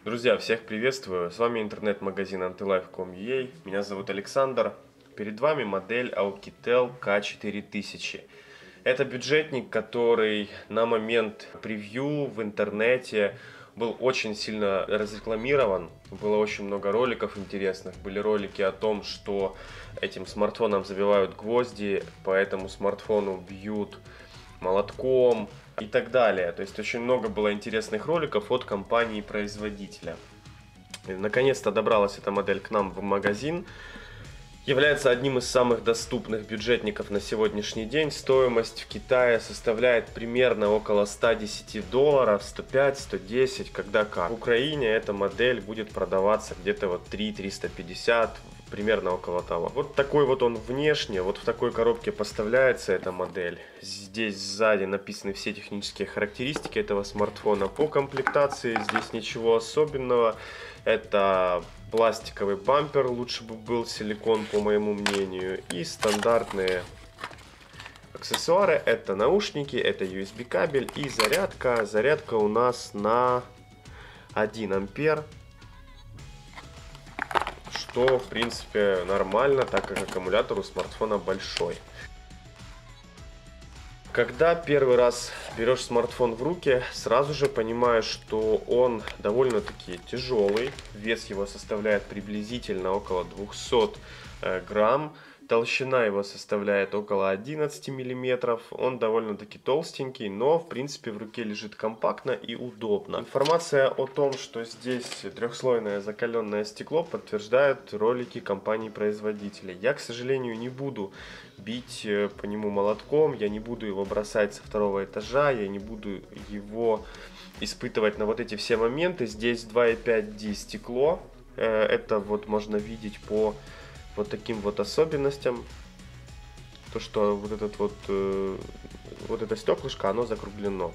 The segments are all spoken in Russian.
Друзья, всех приветствую! С вами интернет-магазин antilife.com.ua. Меня зовут Александр. Перед вами модель Alcatel K4000. Это бюджетник, который на момент превью в интернете был очень сильно разрекламирован. Было очень много роликов интересных. Были ролики о том, что этим смартфоном забивают гвозди, по этому смартфону бьют молотком и так далее. То есть очень много было интересных роликов от компании-производителя. Наконец-то добралась эта модель к нам в магазин. Является одним из самых доступных бюджетников на сегодняшний день. Стоимость в Китае составляет примерно около $110, 105, 110, когда как. В Украине эта модель будет продаваться где-то вот 3-350, примерно около того. Вот такой вот он внешне, вот в такой коробке поставляется эта модель. Здесь сзади написаны все технические характеристики этого смартфона. По комплектации здесь ничего особенного. Это пластиковый бампер, лучше бы был силикон, по моему мнению. И стандартные аксессуары. Это наушники, это USB кабель и зарядка. Зарядка у нас на 1 ампер. Что, в принципе, нормально, так как аккумулятор у смартфона большой. Когда первый раз берешь смартфон в руки, сразу же понимаешь, что он довольно-таки тяжелый. Вес его составляет приблизительно около 200 грамм. Толщина его составляет около 11 миллиметров. Он довольно-таки толстенький, но в принципе в руке лежит компактно и удобно. Информация о том, что здесь трехслойное закаленное стекло, подтверждают ролики компаний-производителей. Я, к сожалению, не буду бить по нему молотком, я не буду его бросать со второго этажа, я не буду его испытывать на вот эти все моменты. Здесь 2,5D стекло, это вот можно видеть по вот таким вот особенностям. То, что вот этот вот это стеклышко, оно закруглено.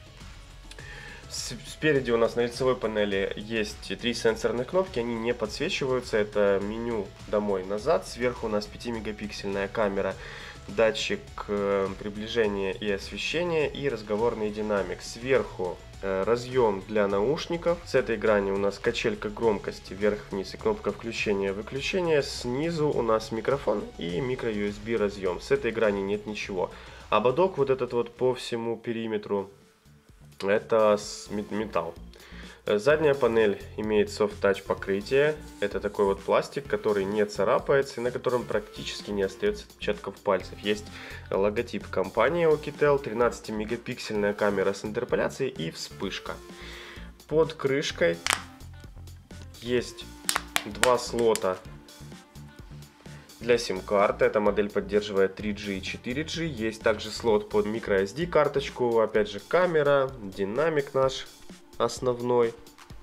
Спереди у нас на лицевой панели есть 3 сенсорных кнопки, они не подсвечиваются. Это меню домой-назад. Сверху у нас 5-мегапиксельная камера, датчик приближения и освещения и разговорный динамик. Сверху разъем для наушников. С этой грани у нас качелька громкости вверх-вниз и кнопка включения-выключения. Снизу у нас микрофон и micro-USB разъем. С этой грани нет ничего. Ободок вот этот вот по всему периметру — это металл. Задняя панель имеет soft-touch покрытие. Это такой вот пластик, который не царапается и на котором практически не остается отпечатков пальцев. Есть логотип компании Alcatel, 13-мегапиксельная камера с интерполяцией и вспышка. Под крышкой есть 2 слота для сим-карты. Эта модель поддерживает 3G и 4G. Есть также слот под microSD карточку. Опять же камера, динамик наш основной.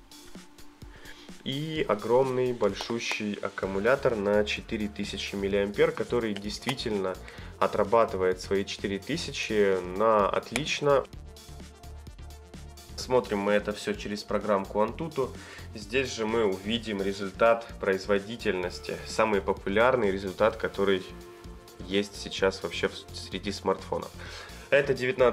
И огромный большущий аккумулятор на 4000 мАh, который действительно отрабатывает свои 4000 на отлично. Смотрим мы это все через программку Antutu. Здесь же мы увидим результат производительности. Самый популярный результат, который есть сейчас вообще среди смартфонов. Это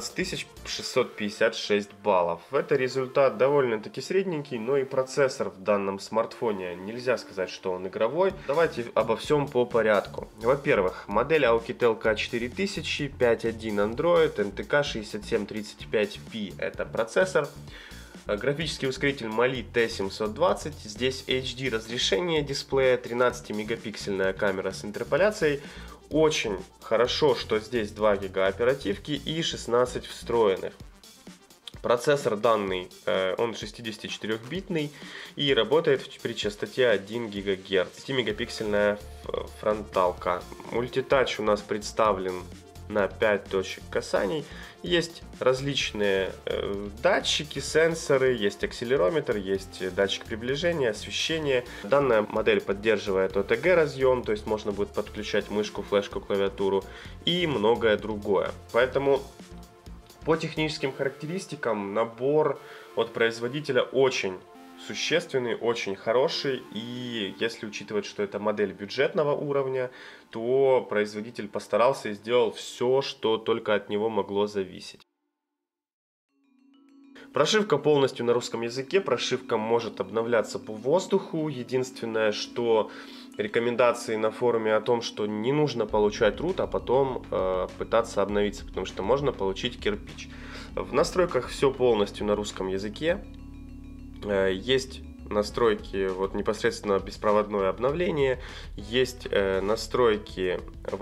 19656 баллов. Это результат довольно-таки средненький, но и процессор в данном смартфоне нельзя сказать, что он игровой. Давайте обо всем по порядку. Во-первых, модель Alcatel K4000, 5.1 Android, NTK 6735P это процессор. Графический ускоритель Mali T720. Здесь HD разрешение дисплея, 13-мегапиксельная камера с интерполяцией. Очень хорошо, что здесь 2 гига оперативки и 16 встроенных. Процессор данный, он 64-битный и работает при частоте 1 ГГц. 10-мегапиксельная фронталка. Мультитач у нас представлен на 5 точек касаний. Есть различные датчики, сенсоры, есть акселерометр, есть датчик приближения, освещения. Данная модель поддерживает OTG разъем, то есть можно будет подключать мышку, флешку, клавиатуру и многое другое. Поэтому по техническим характеристикам набор от производителя очень существенный, очень хороший, и если учитывать, что это модель бюджетного уровня, то производитель постарался и сделал все, что только от него могло зависеть. Прошивка полностью на русском языке, прошивка может обновляться по воздуху. Единственное, что рекомендации на форуме о том, что не нужно получать root, а потом пытаться обновиться, потому что можно получить кирпич. В настройках все полностью на русском языке. Есть настройки вот непосредственно беспроводное обновление, есть настройки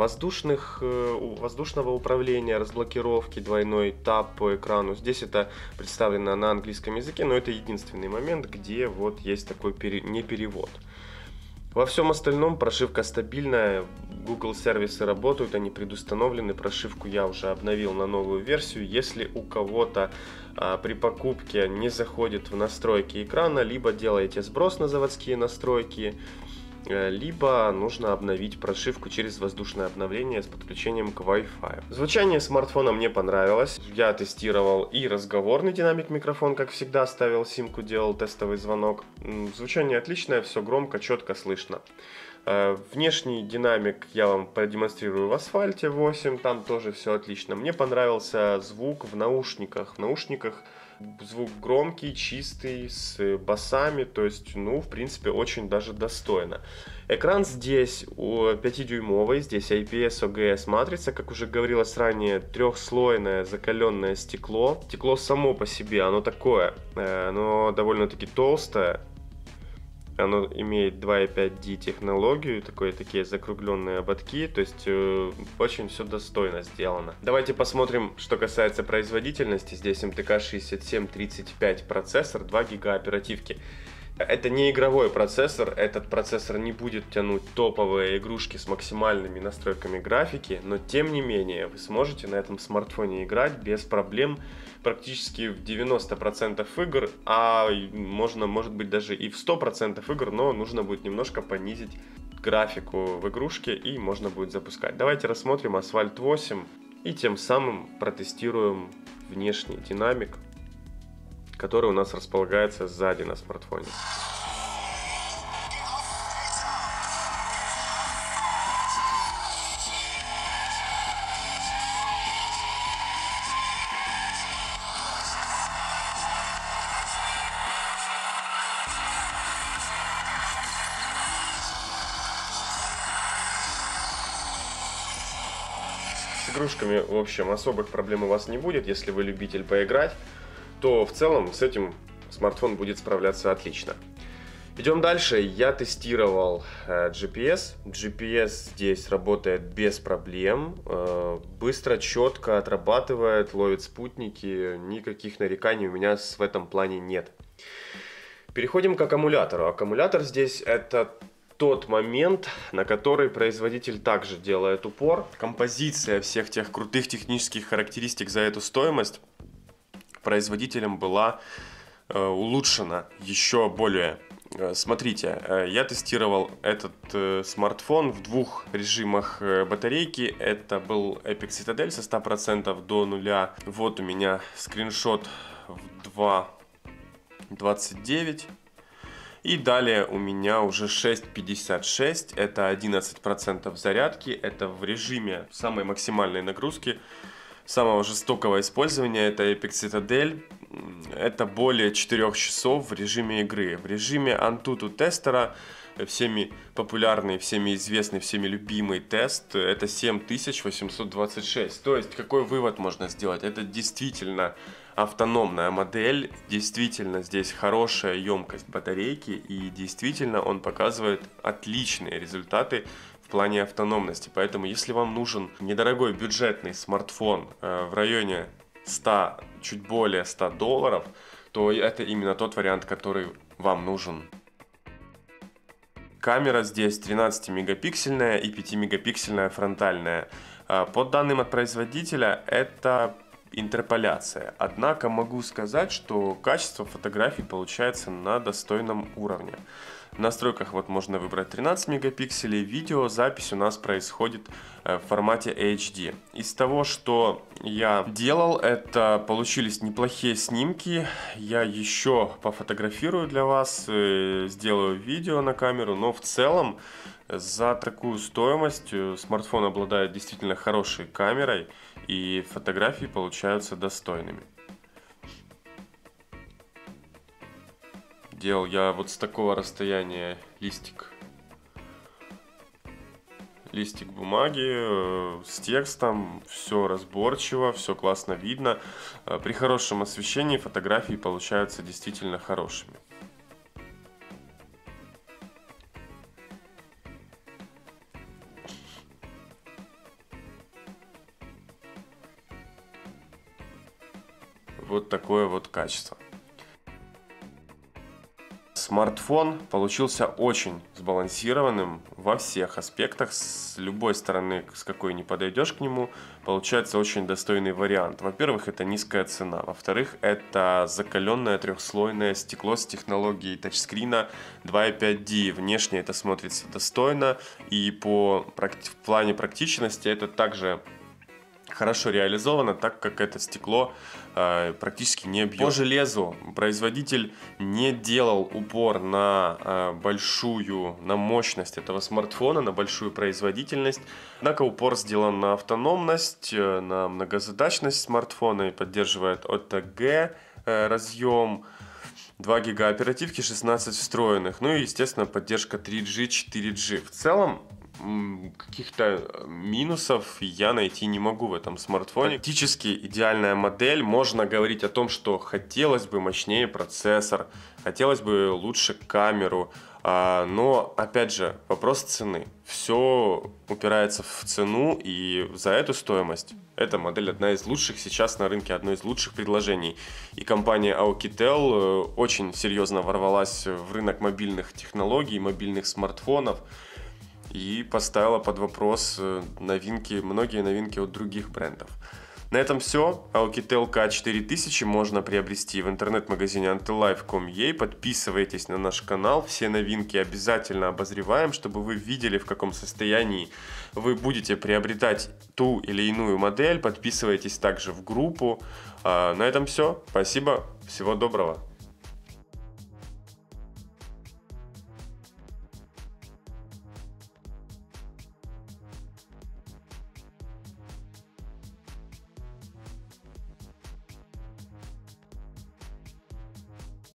воздушного управления, разблокировки, двойной тап по экрану. Здесь это представлено на английском языке, но это единственный момент, где вот есть такой неперевод. Во всем остальном прошивка стабильная, Google сервисы работают, они предустановлены, прошивку я уже обновил на новую версию. Если у кого-то при покупке не заходит в настройки экрана, либо делаете сброс на заводские настройки, либо нужно обновить прошивку через воздушное обновление с подключением к Wi-Fi. Звучание смартфона мне понравилось. Я тестировал и разговорный динамик микрофон, как всегда, ставил симку, делал тестовый звонок. Звучание отличное, все громко, четко слышно. Внешний динамик я вам продемонстрирую в Асфальте 8, там тоже все отлично. Мне понравился звук в наушниках. В наушниках звук громкий, чистый, с басами, то есть, ну, в принципе, очень даже достойно. Экран здесь 5-дюймовый, здесь IPS OGS матрица, как уже говорилось ранее, трехслойное закаленное стекло. Стекло само по себе, оно такое, оно довольно-таки толстое. Оно имеет 2.5D технологию, такие закругленные ободки, то есть очень все достойно сделано. Давайте посмотрим, что касается производительности. Здесь MTK 6735 процессор, 2 ГБ оперативки. Это не игровой процессор, этот процессор не будет тянуть топовые игрушки с максимальными настройками графики, но тем не менее вы сможете на этом смартфоне играть без проблем практически в 90% игр, а может быть даже и в 100% игр, но нужно будет немножко понизить графику в игрушке и можно будет запускать. Давайте рассмотрим Asphalt 8 и тем самым протестируем внешний динамик, который у нас располагается сзади на смартфоне. С игрушками, в общем, особых проблем у вас не будет, если вы любитель поиграть, то в целом с этим смартфон будет справляться отлично. Идем дальше. Я тестировал GPS. GPS здесь работает без проблем. Быстро, четко отрабатывает, ловит спутники. Никаких нареканий у меня в этом плане нет. Переходим к аккумулятору. Аккумулятор здесь это тот момент, на который производитель также делает упор. Композиция всех тех крутых технических характеристик за эту стоимость производителем была улучшена еще более. Смотрите, я тестировал этот смартфон в двух режимах батарейки. Это был Epic Citadel со 100% до нуля. Вот у меня скриншот в 2.29. И далее у меня уже 6.56, это 11% зарядки, это в режиме самой максимальной нагрузки, самого жестокого использования, это Epic Citadel, это более 4 часов в режиме игры. В режиме Antutu тестера, всеми популярный, всеми известный, всеми любимый тест, это 7826. То есть какой вывод можно сделать? Это действительно автономная модель, действительно здесь хорошая емкость батарейки и действительно он показывает отличные результаты в плане автономности. Поэтому если вам нужен недорогой бюджетный смартфон в районе 100, чуть более $100, то это именно тот вариант, который вам нужен. Камера здесь 13-мегапиксельная и 5-мегапиксельная фронтальная. По данным от производителя это интерполяция. Однако могу сказать, что качество фотографий получается на достойном уровне. В настройках вот можно выбрать 13 мегапикселей. Видеозапись у нас происходит в формате HD. Из того, что я делал, это получились неплохие снимки. Я еще пофотографирую для вас, сделаю видео на камеру, но в целом за такую стоимость смартфон обладает действительно хорошей камерой и фотографии получаются достойными. делал я вот с такого расстояния листик бумаги с текстом, все разборчиво, все классно видно. При хорошем освещении фотографии получаются действительно хорошими. Вот такое вот качество. Смартфон получился очень сбалансированным во всех аспектах. С любой стороны, с какой ни подойдешь к нему, получается очень достойный вариант. Во-первых, это низкая цена. Во-вторых, это закаленное трехслойное стекло с технологией тачскрина 2.5D. Внешне это смотрится достойно. И в плане практичности это также хорошо реализовано, так как это стекло практически не бьет. По железу производитель не делал упор на на мощность этого смартфона, на большую производительность. Однако упор сделан на автономность, на многозадачность смартфона и поддерживает OTG разъем, 2 гига оперативки, 16 встроенных, ну и, естественно, поддержка 3G, 4G. В целом, каких-то минусов я найти не могу в этом смартфоне. Практически идеальная модель. Можно говорить о том, что хотелось бы мощнее процессор, хотелось бы лучше камеру, но, опять же, вопрос цены. Все упирается в цену, и за эту стоимость эта модель одна из лучших сейчас на рынке, одно из лучших предложений. И компания Oukitel очень серьезно ворвалась в рынок мобильных технологий, мобильных смартфонов и поставила под вопрос многие новинки от других брендов. На этом все. Oukitel K4000 можно приобрести в интернет-магазине antilife.com.ua. Подписывайтесь на наш канал. Все новинки обязательно обозреваем, чтобы вы видели, в каком состоянии вы будете приобретать ту или иную модель. Подписывайтесь также в группу. На этом все. Спасибо. Всего доброго.